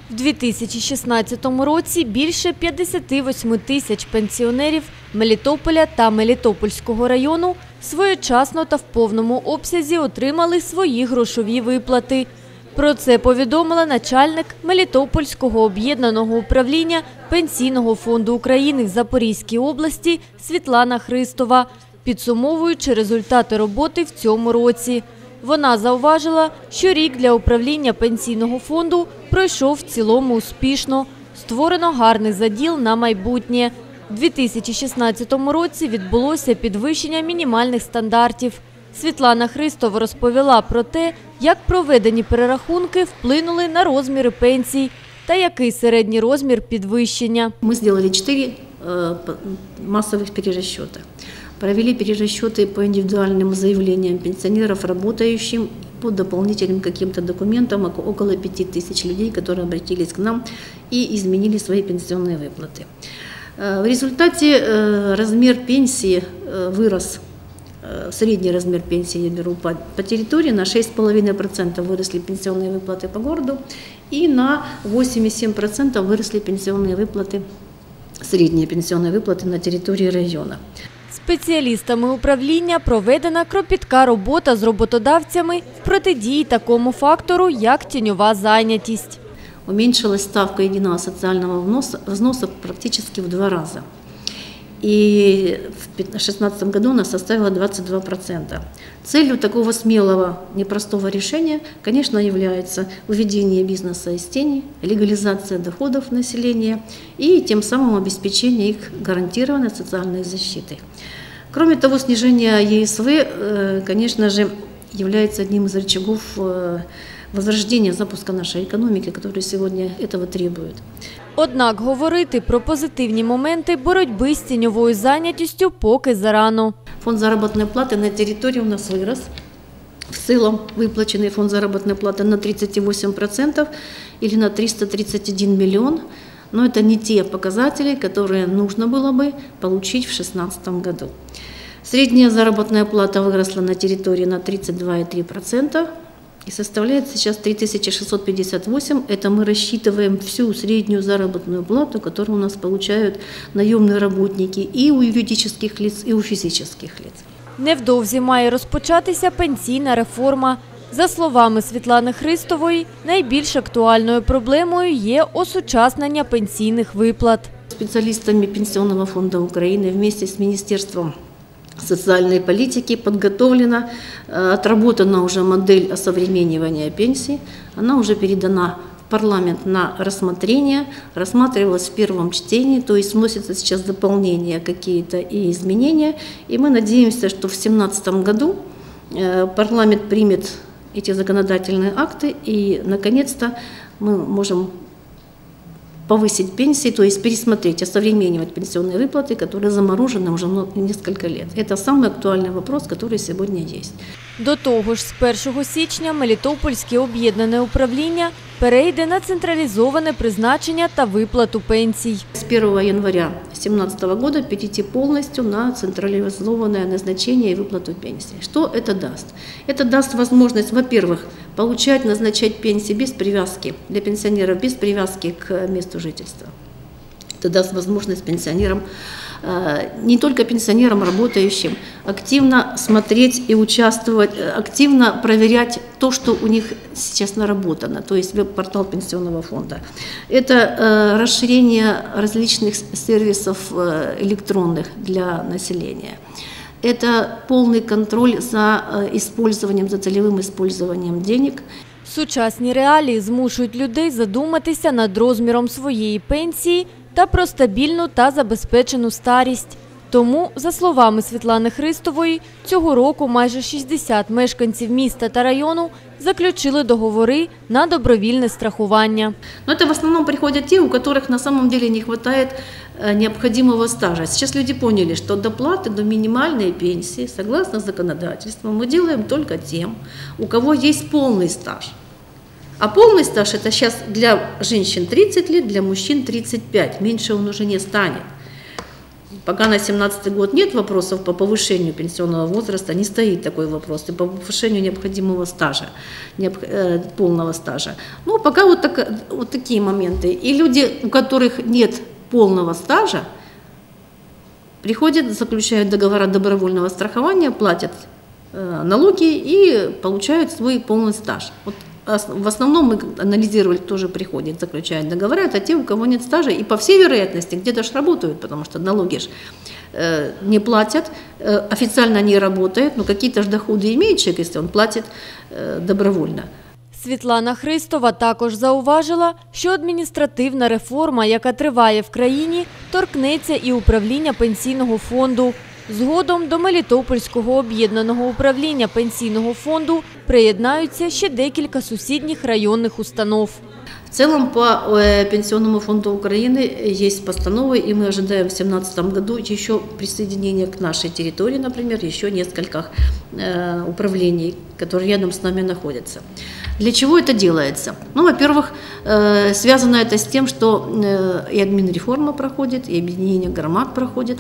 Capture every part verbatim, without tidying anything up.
В дві тисячі шістнадцятому році більше п'ятдесят восьми тисяч пенсіонерів Мелітополя та Мелітопольського району своєчасно та в повному обсязі отримали свої грошові виплати. Про це повідомила начальник Мелітопольського об'єднаного управління Пенсійного фонду України в Запорізькій області Світлана Христова, підсумовуючи результати роботи в цьому році. Вона зауважила, що рік для управління Пенсійного фонду пройшов в цілому успішно. Створено гарний заділ на майбутнє. У дві тисячі шістнадцятому році відбулося підвищення мінімальних стандартів. Світлана Христова розповіла про те, як проведені перерахунки вплинули на розміри пенсій та який середній розмір підвищення. Ми зробили чотири масових перерасчета. Провели перерасчеты по индивидуальным заявлениям пенсионеров, работающим, по дополнительным каким-то документам, около пяти тысяч людей, которые обратились к нам и изменили свои пенсионные выплаты. В результате размер пенсии вырос, средний размер пенсии я беру по, по территории, на шесть и пять десятых процента выросли пенсионные выплаты по городу и на восемь и семь десятых процента выросли пенсионные выплаты, средние пенсионные выплаты на территории района. Спеціалістами управління проведена кропітка робота з роботодавцями в протидії такому фактору, як тіньова зайнятість. Уменьшилась ставка единого социального взноса практически в два раза. И в две тысячи шестнадцатом году она составила двадцать два процента. Целью такого смелого, непростого решения, конечно, является уведение бизнеса из тени, легализация доходов населения и тем самым обеспечение их гарантированной социальной защиты. Кроме того, снижение ЕСВ, конечно же, является одним из рычагов возрождения запуска нашей экономики, который сегодня этого требует. Однак говорити про позитивні моменти боротьби з тіньовою зайнятістю поки зарано. Фонд заработной платы на территории у нас вырос. В целом выплаченный фонд заработной платы на тридцать восемь процентов или на триста тридцать один миллион. Но это не те показатели, которые нужно было бы получить в две тысячи шестнадцатом году. Средняя заработная плата выросла на территории на тридцать два и три десятых процента. И составляет сейчас три тысячи шестьсот пятьдесят восемь. Это мы рассчитываем всю среднюю заработную плату, которую у нас получают наемные работники и у юридических лиц, и у физических лиц. Невдовзі має розпочатися пенсійна реформа. За словами Світлани Христової, найбільш актуальною проблемою є осучаснення пенсійних виплат. Специалистами Пенсионного фонда Украины вместе с Министерством социальной политики подготовлена, отработана уже модель осовременивания пенсий. Она уже передана в парламент на рассмотрение, рассматривалась в первом чтении, то есть вносятся сейчас дополнения какие-то и изменения. И мы надеемся, что в две тысячи семнадцатом году парламент примет эти законодательные акты и, наконец-то, мы можем повысить пенсии, то есть пересмотреть, осовременивать пенсионные выплаты, которые заморожены уже несколько лет. Это самый актуальный вопрос, который сегодня есть. До того ж, з першого січня Мелітопольське об'єднане управління перейде на централізоване призначення та виплату пенсій. С первого января две тысячи семнадцатого года перейти полностью на централизованное назначение и выплату пенсий. Что это даст? Это даст возможность, во-первых, получать, назначать пенсии без привязки, для пенсионеров без привязки к месту жительства. Это даст возможность пенсионерам, не только пенсионерам, работающим, активно смотреть и участвовать, активно проверять то, что у них сейчас наработано, то есть веб-портал Пенсионного фонда. Это расширение различных сервисов электронных для населения. Это полный контроль за использованием, за целевым использованием денег. Сучасні реалії змушують людей задуматися над розміром своєї пенсії та про стабільну та забезпечену старість. Тому, за словами Світлани Христової, цього року майже шістдесят мешканців міста та району заключили договори на добровільне страхування. Но это в основном приходят те, у которых на самом деле не хватает необходимого стажа. Сейчас люди поняли, что доплаты до минимальной пенсии, согласно законодательству, мы делаем только тем, у кого есть полный стаж. А полный стаж – это сейчас для женщин тридцать лет, для мужчин тридцать пять. Меньше он уже не станет. Пока на семнадцатый год нет вопросов по повышению пенсионного возраста, не стоит такой вопрос, и по повышению необходимого стажа, необ, э, полного стажа. Ну, пока вот, так, вот такие моменты. И люди, у которых нет полного стажа, приходят, заключают договора добровольного страхования, платят э, налоги и получают свой полный стаж. Вот в основном мы анализировали, кто же приходит, заключает договора, это те, у кого нет стажа, и по всей вероятности где-то ж работают, потому что налоги ж э, не платят, э, официально не работают, но какие-то ж доходы имеет человек, если он платит э, добровольно. Світлана Христова також зауважила, що адміністративна реформа, яка триває в країні, торкнеться і управління пенсійного фонду. Згодом до Мелітопольського об'єднаного управління пенсійного фонду приєднаються ще декілька сусідніх районних установ. В целом по Пенсионному фонду Украины есть постановы, и мы ожидаем в две тысячи семнадцатом году еще присоединения к нашей территории, например, еще нескольких управлений, которые рядом с нами находятся. Для чего это делается? Ну, во-первых, связано это с тем, что и админреформа проходит, и объединение громад проходит.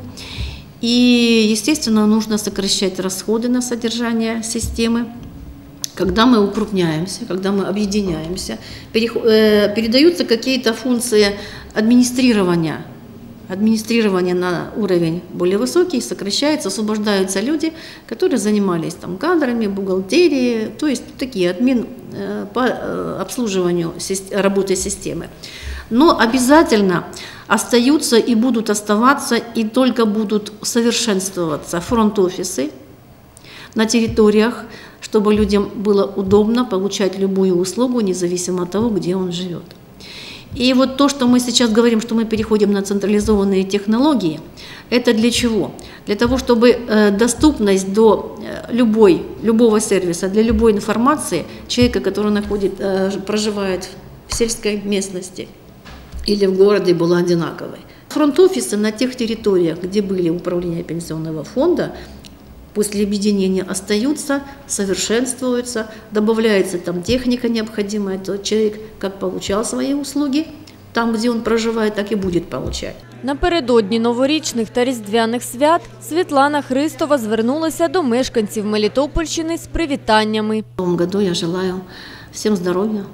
И, естественно, нужно сокращать расходы на содержание системы. Когда мы укрупняемся, когда мы объединяемся, передаются какие-то функции администрирования, администрирования на уровень более высокий, сокращается, освобождаются люди, которые занимались там кадрами, бухгалтерией, то есть такие админ по обслуживанию работы системы. Но обязательно остаются и будут оставаться, и только будут совершенствоваться фронт-офисы на территориях, чтобы людям было удобно получать любую услугу, независимо от того, где он живет. И вот то, что мы сейчас говорим, что мы переходим на централизованные технологии, это для чего? Для того, чтобы доступность до любой, любого сервиса, для любой информации человека, который находит, проживает в сельской местности или в городе, была одинаковой. Фронт-офисы на тех территориях, где были управления пенсионного фонда, после объединения остаются, совершенствуются, добавляется там техника необходимая, то человек как получал свои услуги, там, где он проживает, так и будет получать. Напередодні новорічних та різдвяних свят Світлана Христова звернулася до мешканців Мелітопольщини з привітаннями. В новом году я желаю всем здоровья,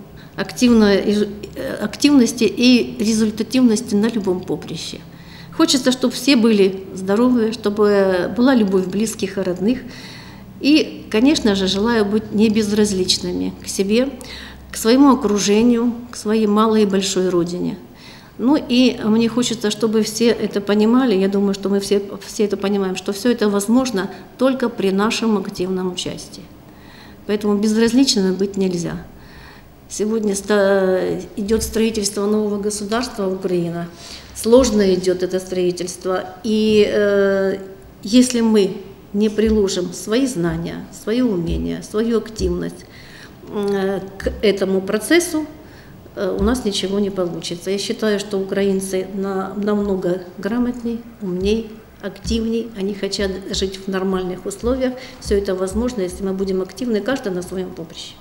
активности и результативности на любом поприще. Хочется, чтобы все были здоровы, чтобы была любовь близких и родных. И, конечно же, желаю быть не безразличными к себе, к своему окружению, к своей малой и большой родине. Ну и мне хочется, чтобы все это понимали, я думаю, что мы все, все это понимаем, что все это возможно только при нашем активном участии. Поэтому безразличными быть нельзя. Сегодня идет строительство нового государства Украина. Сложно идет это строительство. И э, если мы не приложим свои знания, свое умение, свою активность э, к этому процессу, э, у нас ничего не получится. Я считаю, что украинцы на, намного грамотней, умней, активней. Они хотят жить в нормальных условиях. Все это возможно, если мы будем активны, каждый на своем поприще.